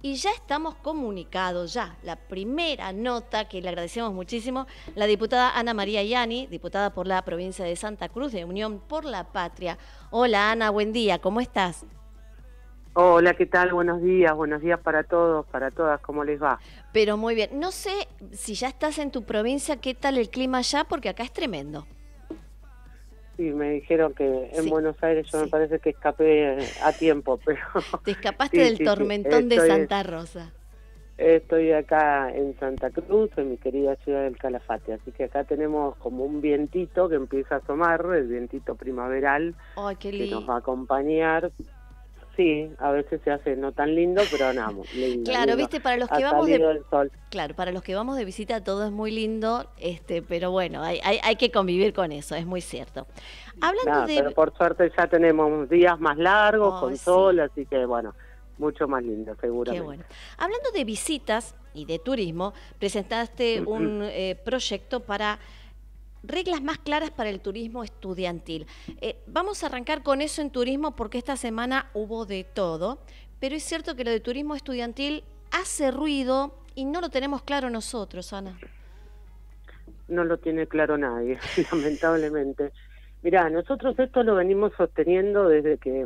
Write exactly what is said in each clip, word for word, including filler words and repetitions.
Y ya estamos comunicados, ya, la primera nota, que le agradecemos muchísimo, la diputada Ana María Yani, diputada por la provincia de Santa Cruz, de Unión por la Patria. Hola Ana, buen día, ¿cómo estás? Hola, ¿qué tal? Buenos días, buenos días para todos, para todas, ¿cómo les va? Pero muy bien, no sé si ya estás en tu provincia, ¿qué tal el clima allá? Porque acá es tremendo. Sí, me dijeron que en Sí, Buenos Aires yo me sí. parece que escapé a tiempo, pero Te escapaste sí, del sí, sí, tormentón de estoy, Santa Rosa. estoy acá en Santa Cruz, en mi querida ciudad del Calafate, así que acá tenemos como un vientito que empieza a asomar, el vientito primaveral Ay, qué que nos lindo. va a acompañar. Sí, a veces se hace no tan lindo, pero nada, lindo, Claro, lindo. viste, para los Ha que vamos de salido el sol. Claro, para los que vamos de visita todo es muy lindo, este, pero bueno, hay, hay, hay que convivir con eso, es muy cierto. Hablando Nada, pero de... por suerte ya tenemos días más largos Oh, con sí, sol, así que bueno, mucho más lindo qué seguramente. bueno. Hablando de visitas y de turismo, presentaste un eh, proyecto para reglas más claras para el turismo estudiantil. Eh, vamos a arrancar con eso en turismo porque esta semana hubo de todo, pero es cierto que lo de turismo estudiantil hace ruido y no lo tenemos claro nosotros, Ana. No lo tiene claro nadie, lamentablemente. Mirá, nosotros esto lo venimos sosteniendo desde que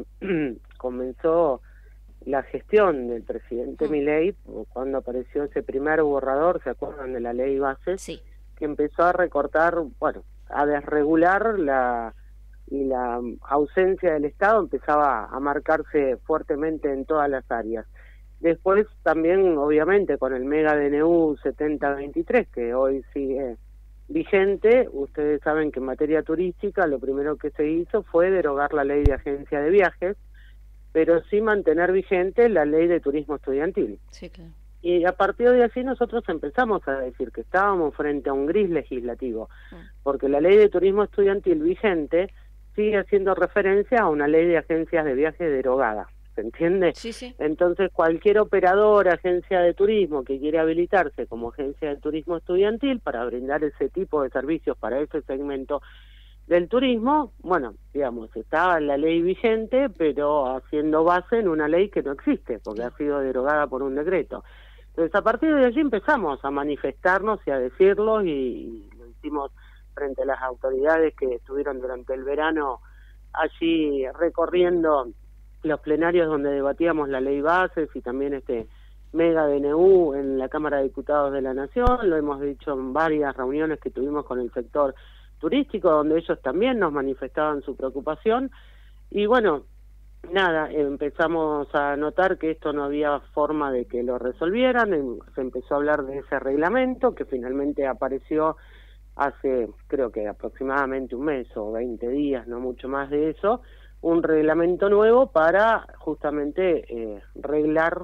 comenzó la gestión del presidente Hmm, Milei, cuando apareció ese primer borrador, ¿se acuerdan de la ley base? sí. Que empezó a recortar, bueno, a desregular la y la ausencia del Estado empezaba a marcarse fuertemente en todas las áreas. Después también, obviamente, con el mega D N U setenta veintitrés, que hoy sigue vigente, ustedes saben que en materia turística lo primero que se hizo fue derogar la ley de agencia de viajes, pero sí mantener vigente la ley de turismo estudiantil. Sí, claro. Y a partir de así nosotros empezamos a decir que estábamos frente a un gris legislativo, Mm. porque la ley de turismo estudiantil vigente sigue haciendo referencia a una ley de agencias de viaje derogada, ¿se entiende? Sí, sí. Entonces cualquier operador, agencia de turismo que quiere habilitarse como agencia de turismo estudiantil para brindar ese tipo de servicios para ese segmento del turismo, bueno, digamos, estaba en la ley vigente, pero haciendo base en una ley que no existe, porque Claro. ha sido derogada por un decreto. Entonces, a partir de allí empezamos a manifestarnos y a decirlo, y, y lo hicimos frente a las autoridades que estuvieron durante el verano allí recorriendo los plenarios donde debatíamos la ley bases y también este mega D N U en la Cámara de Diputados de la Nación. Lo hemos dicho en varias reuniones que tuvimos con el sector turístico, donde ellos también nos manifestaban su preocupación. Y bueno, nada, empezamos a notar que esto no había forma de que lo resolvieran, em, se empezó a hablar de ese reglamento que finalmente apareció hace, creo que aproximadamente un mes o veinte días, no mucho más de eso, un reglamento nuevo para justamente eh, reglar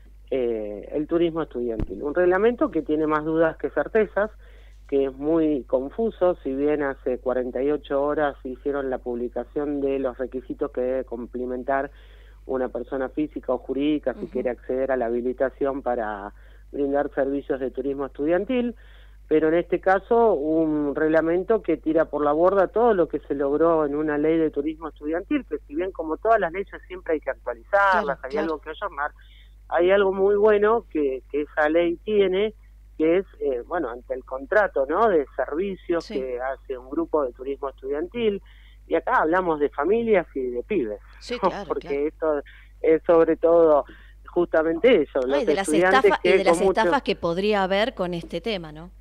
eh, el turismo estudiantil. Un reglamento que tiene más dudas que certezas, que es muy confuso, si bien hace cuarenta y ocho horas hicieron la publicación de los requisitos que debe cumplimentar una persona física o jurídica si Uh-huh. quiere acceder a la habilitación para brindar servicios de turismo estudiantil, pero en este caso un reglamento que tira por la borda todo lo que se logró en una ley de turismo estudiantil, que si bien como todas las leyes siempre hay que actualizarlas, Claro, hay claro. algo que ayornar, hay algo muy bueno que, que esa ley tiene, que es, eh, bueno, ante el contrato, ¿no?, de servicios Sí, que hace un grupo de turismo estudiantil, y acá hablamos de familias y de pibes, sí, ¿no? claro, claro. Porque esto es sobre todo justamente eso, No, y los de las estudiantes estafas, y que de las con mucho... estafas que podría haber con este tema, ¿no?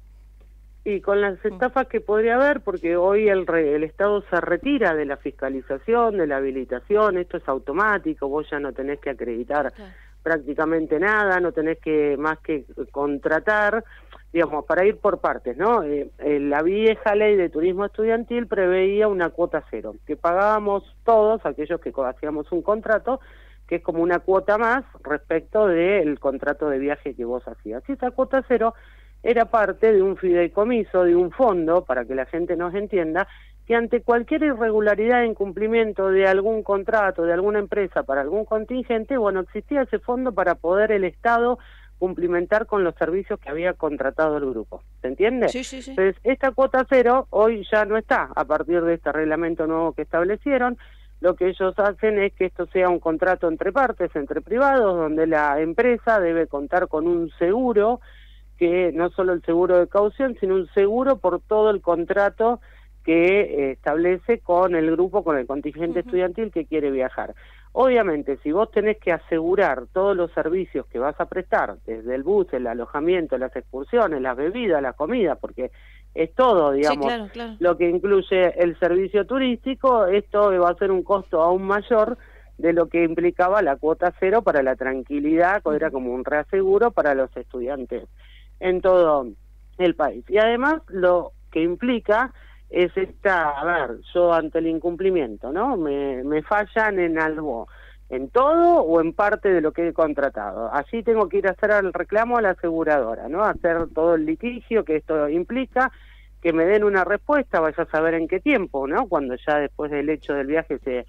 Y con las Mm. estafas que podría haber, porque hoy el, re, el Estado se retira de la fiscalización, de la habilitación, esto es automático, vos ya no tenés que acreditar Claro. prácticamente nada, no tenés que más que contratar, digamos, para ir por partes, ¿no? Eh, eh, la vieja ley de turismo estudiantil preveía una cuota cero, que pagábamos todos, aquellos que hacíamos un contrato, que es como una cuota más respecto del contrato de viaje que vos hacías. Y esa cuota cero era parte de un fideicomiso, de un fondo, para que la gente nos entienda, que ante cualquier irregularidad en cumplimiento de algún contrato, de alguna empresa para algún contingente, bueno, existía ese fondo para poder el Estado cumplimentar con los servicios que había contratado el grupo. ¿Se entiende? Sí, sí, sí. Entonces, esta cuota cero hoy ya no está, a partir de este reglamento nuevo que establecieron. lo que ellos hacen es que esto sea un contrato entre partes, entre privados, donde la empresa debe contar con un seguro, que no solo el seguro de caución, sino un seguro por todo el contrato que eh, establece con el grupo, con el contingente uh-huh. estudiantil que quiere viajar. Obviamente, si vos tenés que asegurar todos los servicios que vas a prestar, desde el bus, el alojamiento, las excursiones, las bebidas, la comida, porque es todo, digamos, sí, claro, claro. lo que incluye el servicio turístico, esto va a ser un costo aún mayor de lo que implicaba la cuota cero para la tranquilidad, que era como un reaseguro para los estudiantes en todo el país. Y además lo que implica es esta, a ver, yo ante el incumplimiento, ¿no? Me, me fallan en algo, en todo o en parte de lo que he contratado. Así tengo que ir a hacer el reclamo a la aseguradora, ¿no? Hacer todo el litigio que esto implica, que me den una respuesta, vaya a saber en qué tiempo, ¿no? Cuando ya después del hecho del viaje se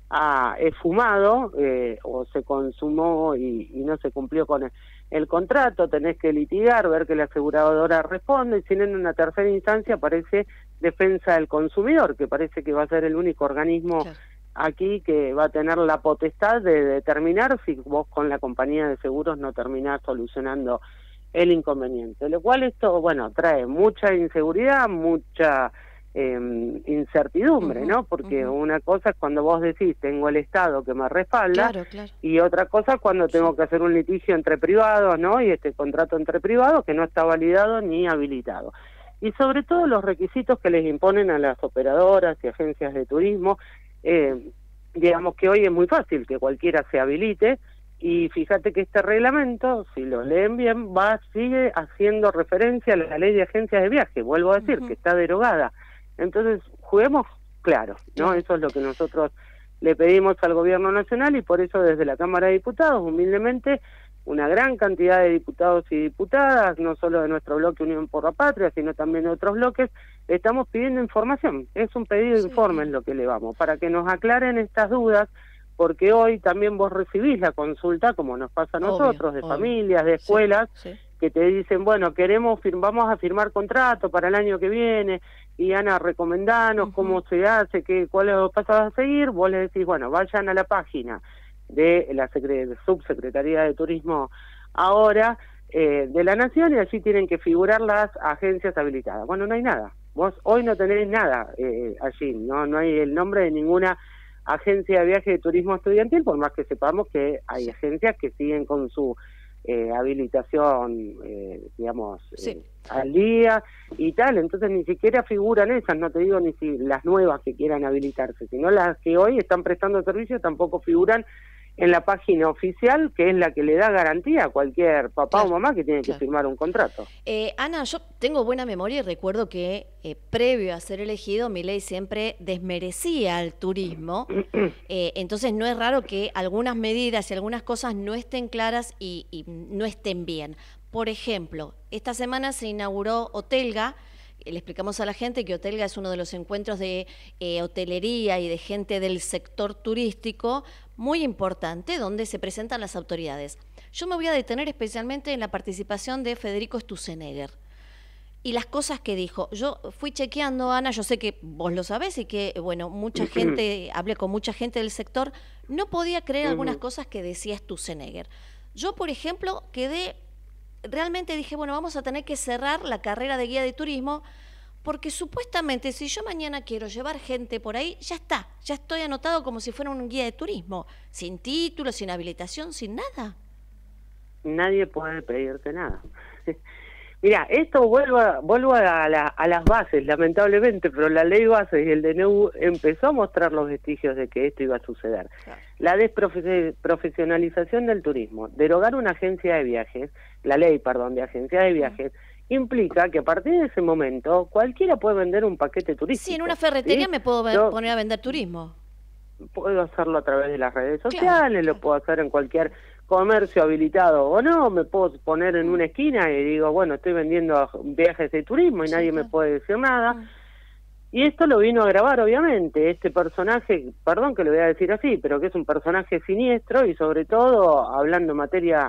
ha esfumado eh, o se consumó y, y no se cumplió con el, el contrato, tenés que litigar, ver que la aseguradora responde, y si no, en una tercera instancia aparece defensa del consumidor, que parece que va a ser el único organismo claro. aquí que va a tener la potestad de determinar si vos con la compañía de seguros no terminás solucionando el inconveniente, lo cual esto, bueno, trae mucha inseguridad, mucha eh, incertidumbre, uh-huh, ¿no? Porque uh-huh. una cosa es cuando vos decís, tengo el Estado que me respalda, claro, claro. y otra cosa es cuando tengo sí. que hacer un litigio entre privados, ¿no? Y este contrato entre privados que no está validado ni habilitado. Y sobre todo los requisitos que les imponen a las operadoras y agencias de turismo, eh, digamos que hoy es muy fácil que cualquiera se habilite, y fíjate que este reglamento, si lo leen bien, va sigue haciendo referencia a la ley de agencias de viaje, vuelvo a decir, uh-huh. que está derogada. Entonces, juguemos claro, ¿no? Sí. Eso es lo que nosotros le pedimos al Gobierno Nacional, y por eso desde la Cámara de Diputados, humildemente, una gran cantidad de diputados y diputadas, no solo de nuestro bloque Unión por la Patria, sino también de otros bloques, estamos pidiendo información. Es un pedido de sí. informes lo que le vamos, para que nos aclaren estas dudas, porque hoy también vos recibís la consulta, como nos pasa a nosotros, obvio, de obvio. familias, de escuelas, sí, sí. que te dicen, bueno, queremos vamos a firmar contrato para el año que viene, y Ana, recomendanos uh-huh. cómo se hace, qué, cuáles los pasos a seguir. Vos le decís, bueno, vayan a la página de la Secre- Subsecretaría de Turismo ahora, eh, de la Nación, y allí tienen que figurar las agencias habilitadas. Bueno, no hay nada. Vos hoy no tenés nada eh, allí, no no hay el nombre de ninguna agencia de viaje de turismo estudiantil, por más que sepamos que hay sí. agencias que siguen con su eh, habilitación, eh, digamos, sí. eh, al día y tal, entonces ni siquiera figuran esas, no te digo ni si las nuevas que quieran habilitarse, sino las que hoy están prestando servicio tampoco figuran en la página oficial, que es la que le da garantía a cualquier papá claro, o mamá que tiene claro. que firmar un contrato. Eh, Ana, yo tengo buena memoria y recuerdo que eh, previo a ser elegido, Milei siempre desmerecía al turismo, eh, entonces no es raro que algunas medidas y algunas cosas no estén claras y, y no estén bien. Por ejemplo, esta semana se inauguró Hotelga. Le explicamos a la gente que Hotelga es uno de los encuentros de eh, hotelería y de gente del sector turístico muy importante, donde se presentan las autoridades. Yo me voy a detener especialmente en la participación de Federico Sturzenegger y las cosas que dijo. Yo fui chequeando, Ana, yo sé que vos lo sabés y que, bueno, mucha gente, hablé con mucha gente del sector, no podía creer algunas cosas que decía Sturzenegger. Yo, por ejemplo, quedé... Realmente dije, bueno, vamos a tener que cerrar la carrera de guía de turismo, porque supuestamente si yo mañana quiero llevar gente por ahí, ya está, ya estoy anotado como si fuera un guía de turismo, sin título, sin habilitación, sin nada. Nadie puede pedirte nada. Mira, esto vuelvo, a, vuelvo a, la, a las bases, lamentablemente, pero la ley base y el D N U empezó a mostrar los vestigios de que esto iba a suceder. Claro. La desprofesionalización del turismo, derogar una agencia de viajes, la ley, perdón, de agencia de viajes, mm. implica que a partir de ese momento cualquiera puede vender un paquete turístico. Sí, en una ferretería ¿sí? me puedo Yo, poner a vender turismo. Puedo hacerlo a través de las redes sociales, claro, lo claro. puedo hacer en cualquier comercio habilitado o no, me puedo poner en una esquina y digo, bueno, estoy vendiendo viajes de turismo y sí, nadie claro. me puede decir nada. Mm. Y esto lo vino a agravar, obviamente, este personaje, perdón que lo voy a decir así, pero que es un personaje siniestro y sobre todo, hablando en materia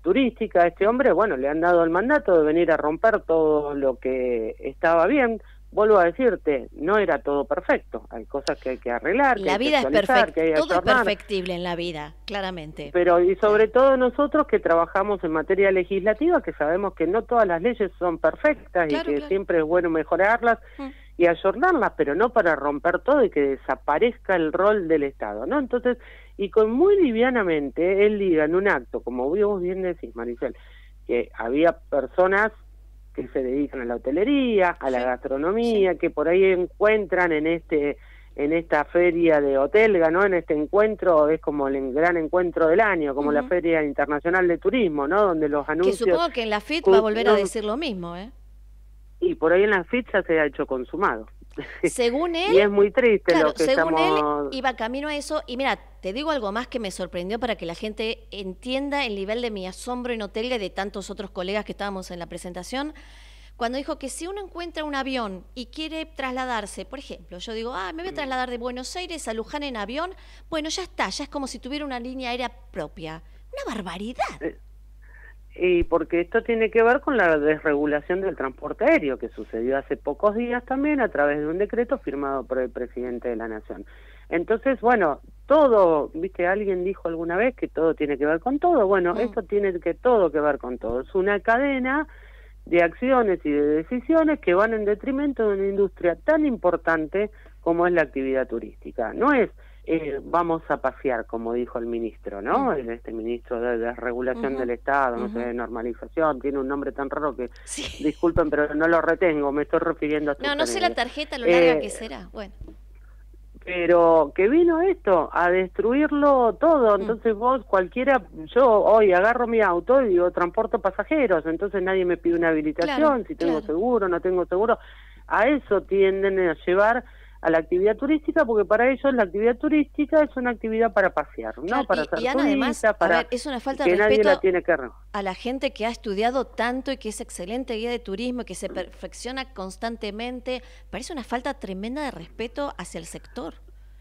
turística, a este hombre, bueno, le han dado el mandato de venir a romper todo lo que estaba bien, vuelvo a decirte, no era todo perfecto, hay cosas que hay que arreglar, que la hay vida que es perfecta, que todo es perfectible en la vida, claramente. Pero y sobre todo nosotros que trabajamos en materia legislativa, que sabemos que no todas las leyes son perfectas Claro, y que claro. siempre es bueno mejorarlas mm. y ayornarlas, pero no para romper todo y que desaparezca el rol del Estado, ¿no? Entonces, y con muy livianamente, él diga en un acto, como vos bien decís, Maricel, que había personas que se dedican a la hotelería, a la sí, gastronomía, sí. que por ahí encuentran en este en esta feria de Hotelga, ¿no? En este encuentro, es como el gran encuentro del año, como uh-huh. la Feria Internacional de Turismo, ¿no? Donde los anuncios... Que supongo que en la F I T va a volver a decir lo mismo, ¿eh? Y por ahí en la F I T ya se ha hecho consumado. Según él... y es muy triste claro, lo que según estamos... él iba camino a eso, y mira, te digo algo más que me sorprendió para que la gente entienda el nivel de mi asombro en Hotelga y de tantos otros colegas que estábamos en la presentación, cuando dijo que si uno encuentra un avión y quiere trasladarse, por ejemplo, yo digo, ah, me voy a trasladar de Buenos Aires a Luján en avión, bueno, ya está, ya es como si tuviera una línea aérea propia. Una barbaridad. Eh, y porque esto tiene que ver con la desregulación del transporte aéreo, que sucedió hace pocos días también a través de un decreto firmado por el presidente de la Nación. Entonces, bueno, todo, viste, alguien dijo alguna vez que todo tiene que ver con todo, bueno, mm. esto tiene que todo que ver con todo, es una cadena de acciones y de decisiones que van en detrimento de una industria tan importante como es la actividad turística. No es eh, vamos a pasear, como dijo el ministro, ¿no? Uh-huh. Este ministro de desregulación uh-huh. del Estado, no uh-huh. sé, de normalización, tiene un nombre tan raro que, sí. disculpen, pero no lo retengo, me estoy refiriendo a... No, no sé la tarjeta, lo larga eh, que será, bueno. Pero que vino esto a destruirlo todo, entonces vos cualquiera, yo hoy agarro mi auto y digo transporto pasajeros, entonces nadie me pide una habilitación, claro, si tengo claro. seguro, no tengo seguro, a eso tienden a llevar a la actividad turística, porque para ellos la actividad turística es una actividad para pasear, ¿no? Claro, para y, ser y Ana, turista, además, para a ver, es una falta de que respeto nadie la tiene que... a la gente que ha estudiado tanto y que es excelente guía de turismo y que se perfecciona constantemente. Parece una falta tremenda de respeto hacia el sector.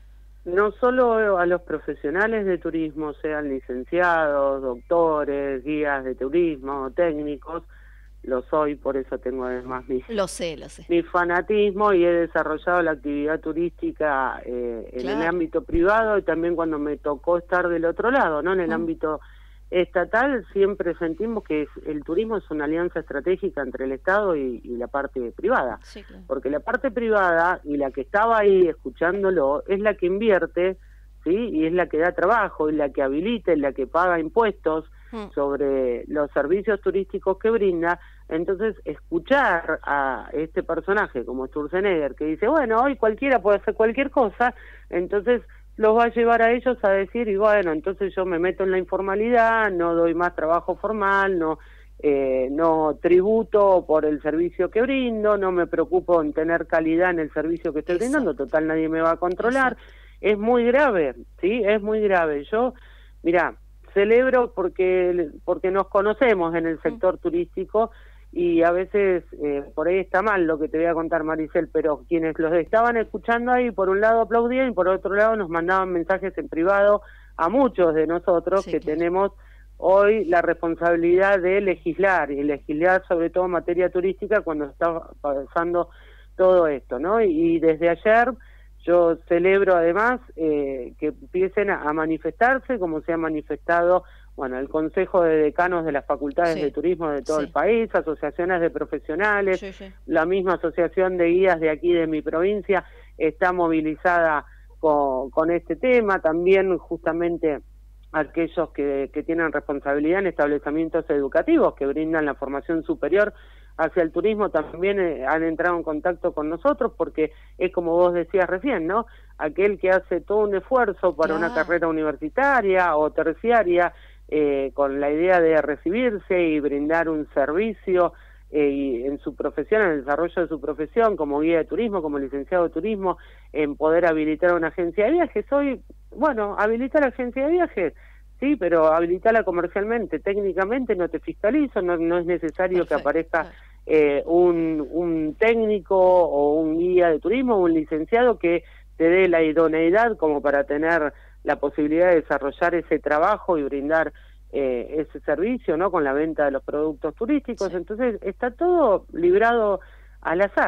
No solo a los profesionales de turismo, sean licenciados, doctores, guías de turismo, técnicos, lo soy, por eso tengo además mi, lo sé, lo sé. mi fanatismo y he desarrollado la actividad turística eh, en claro. el ámbito privado y también cuando me tocó estar del otro lado, ¿no? En el mm. ámbito estatal siempre sentimos que es, el turismo es una alianza estratégica entre el Estado y, y la parte privada, sí, claro. porque la parte privada y la que estaba ahí escuchándolo es la que invierte, ¿sí? Y es la que da trabajo, es la que habilita, es la que paga impuestos mm. sobre los servicios turísticos que brinda. Entonces, escuchar a este personaje como Sturzenegger que dice, bueno, hoy cualquiera puede hacer cualquier cosa, entonces los va a llevar a ellos a decir, y bueno, entonces yo me meto en la informalidad, no doy más trabajo formal, no eh, no tributo por el servicio que brindo, no me preocupo en tener calidad en el servicio que estoy Exacto. brindando, total nadie me va a controlar. Exacto. Es muy grave, ¿sí? Es muy grave. Yo, mira, celebro porque porque nos conocemos en el sector mm. turístico y a veces eh, por ahí está mal lo que te voy a contar, Maricel, pero quienes los estaban escuchando ahí, por un lado aplaudían y por otro lado nos mandaban mensajes en privado a muchos de nosotros sí, que claro. tenemos hoy la responsabilidad de legislar, y legislar sobre todo en materia turística cuando está pasando todo esto, ¿no? Y, y desde ayer yo celebro además eh, que empiecen a, a manifestarse como se ha manifestado bueno, el Consejo de Decanos de las Facultades sí. de Turismo de todo sí. el país, asociaciones de profesionales, sí, sí. la misma asociación de guías de aquí de mi provincia está movilizada con, con este tema, también justamente aquellos que, que tienen responsabilidad en establecimientos educativos que brindan la formación superior hacia el turismo también eh, han entrado en contacto con nosotros porque es como vos decías recién, ¿no? Aquel que hace todo un esfuerzo para claro. una carrera universitaria o terciaria eh, con la idea de recibirse y brindar un servicio eh, y en su profesión, en el desarrollo de su profesión como guía de turismo, como licenciado de turismo, en poder habilitar una agencia de viajes. Hoy, bueno, habilitar la agencia de viajes, sí, pero habilitarla comercialmente, técnicamente no te fiscalizo, no, no es necesario Perfecto. que aparezca eh, un, un técnico o un guía de turismo, un licenciado que te dé la idoneidad como para tener la posibilidad de desarrollar ese trabajo y brindar eh, ese servicio, ¿no? Con la venta de los productos turísticos. Sí. Entonces está todo librado al azar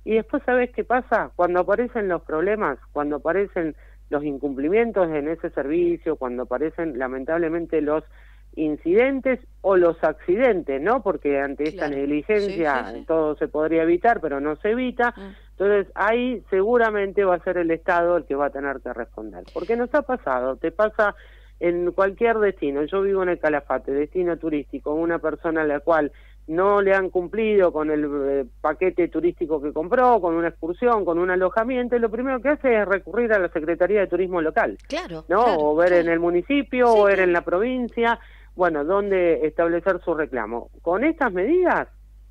Y después, ¿sabés qué pasa? Cuando aparecen los problemas, cuando aparecen los incumplimientos en ese servicio, cuando aparecen lamentablemente los incidentes o los accidentes, ¿no? Porque ante esta Claro. negligencia Sí, sí, sí. todo se podría evitar, pero no se evita. Mm. Entonces ahí seguramente va a ser el Estado el que va a tener que responder. Porque nos ha pasado, te pasa en cualquier destino. Yo vivo en el Calafate, destino turístico, una persona a la cual no le han cumplido con el eh, paquete turístico que compró, con una excursión, con un alojamiento, y lo primero que hace es recurrir a la Secretaría de Turismo local, Claro, ¿no? claro, O ver claro. en el municipio, Sí, o ver claro. en la provincia, bueno, dónde establecer su reclamo. Con estas medidas,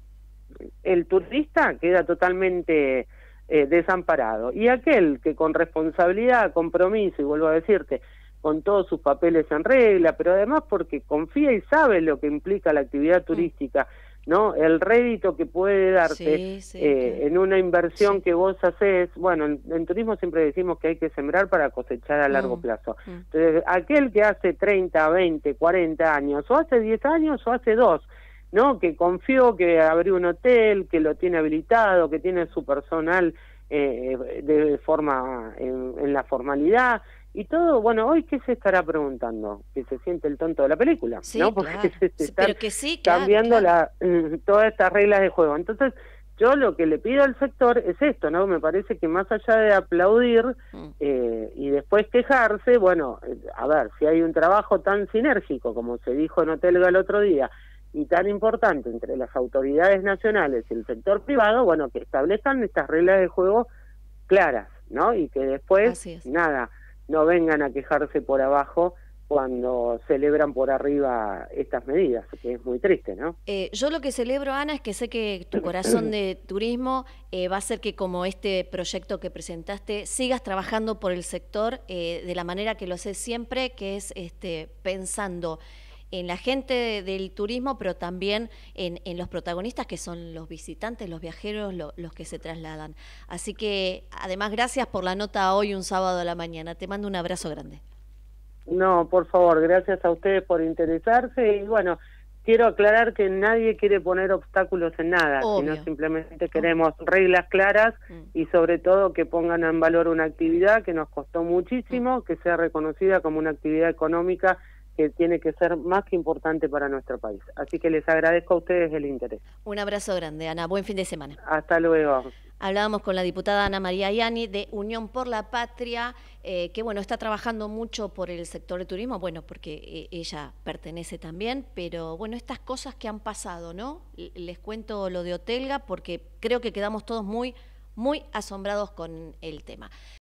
el turista queda totalmente eh, desamparado. Y aquel que con responsabilidad, compromiso, y vuelvo a decirte, con todos sus papeles en regla, pero además porque confía y sabe lo que implica la actividad turística, ¿no? El rédito que puede darte Sí, sí, eh, claro. en una inversión Sí. que vos haces, bueno, en, en turismo siempre decimos que hay que sembrar para cosechar a largo Mm, plazo. mm. Entonces, aquel que hace treinta, veinte, cuarenta años, o hace diez años, o hace dos, ¿no? Que confió que abrió un hotel, que lo tiene habilitado, que tiene su personal eh, de forma, en, en la formalidad, y todo, bueno, hoy ¿qué se estará preguntando? Que se siente el tonto de la película, Sí, ¿no? Porque claro. se, se Sí, están pero que sí, claro, cambiando claro. la, todas estas reglas de juego. Entonces, yo lo que le pido al sector es esto, ¿no? Me parece que más allá de aplaudir Mm. eh, y después quejarse, bueno, eh, a ver, si hay un trabajo tan sinérgico, como se dijo en Hotelga el otro día, y tan importante entre las autoridades nacionales y el sector privado, bueno, que establezcan estas reglas de juego claras, ¿no? Y que después, Así es. nada, no vengan a quejarse por abajo cuando celebran por arriba estas medidas, que es muy triste, ¿no? Eh, yo lo que celebro, Ana, es que sé que tu corazón de turismo eh, va a hacer que, como este proyecto que presentaste, sigas trabajando por el sector eh, de la manera que lo haces siempre, que es este, pensando en la gente del turismo, pero también en, en los protagonistas, que son los visitantes, los viajeros, lo, los que se trasladan. Así que, además, gracias por la nota hoy, un sábado a la mañana. Te mando un abrazo grande. No, por favor, gracias a ustedes por interesarse, y bueno, quiero aclarar que nadie quiere poner obstáculos en nada, Obvio. sino simplemente queremos reglas claras Mm. y sobre todo que pongan en valor una actividad que nos costó muchísimo, que sea reconocida como una actividad económica que tiene que ser más que importante para nuestro país. Así que les agradezco a ustedes el interés. Un abrazo grande, Ana. Buen fin de semana. Hasta luego. Hablábamos con la diputada Ana María Yani de Unión por la Patria, eh, que bueno, está trabajando mucho por el sector de turismo, bueno, porque eh, ella pertenece también, pero bueno, estas cosas que han pasado, ¿no? L- Les cuento lo de Hotelga porque creo que quedamos todos muy, muy asombrados con el tema.